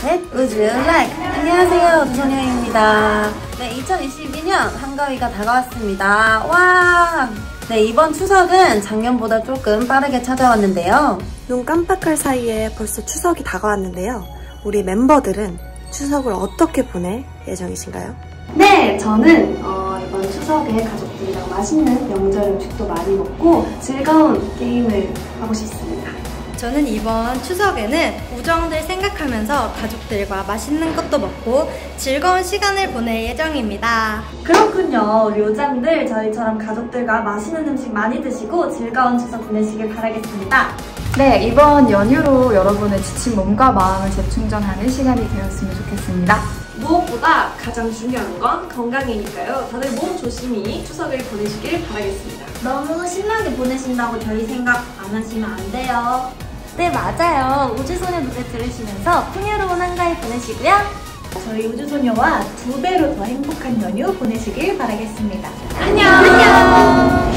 셋, 우주 like! 안녕하세요, 우주소녀입니다. 네, 2022년 한가위가 다가왔습니다. 와! 네, 이번 추석은 작년보다 조금 빠르게 찾아왔는데요. 눈 깜빡할 사이에 벌써 추석이 다가왔는데요. 우리 멤버들은 추석을 어떻게 보낼 예정이신가요? 네, 저는 이번 추석에 가족들이랑 맛있는 명절 음식도 많이 먹고 즐거운 게임을 하고 싶습니다. 저는 이번 추석에는 우정들 생각하면서 가족들과 맛있는 것도 먹고 즐거운 시간을 보낼 예정입니다. 그렇군요. 우리 요장들 저희처럼 가족들과 맛있는 음식 많이 드시고 즐거운 추석 보내시길 바라겠습니다. 네, 이번 연휴로 여러분의 지친 몸과 마음을 재충전하는 시간이 되었으면 좋겠습니다. 무엇보다 가장 중요한 건 건강이니까요. 다들 몸 조심히 추석을 보내시길 바라겠습니다. 너무 신나게 보내신다고 저희 생각 안 하시면 안 돼요. 네, 맞아요. 우주소녀 노래 들으시면서 풍요로운 한가위 보내시고요. 저희 우주소녀와 2배로 더 행복한 연휴 보내시길 바라겠습니다. 안녕!